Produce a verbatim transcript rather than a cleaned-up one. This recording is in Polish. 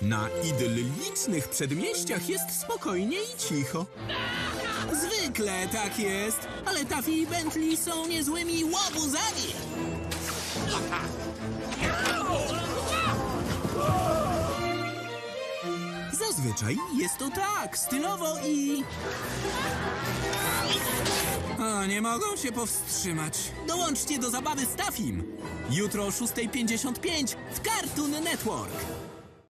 Na idyllicznych przedmieściach jest spokojnie i cicho. Zwykle tak jest, ale Taffy i Bentley są niezłymi łobuzami. Zazwyczaj jest to tak, stylowo i... A, nie mogą się powstrzymać. Dołączcie do zabawy z Taffym. Jutro o szósta pięćdziesiąt pięć w Cartoon Network.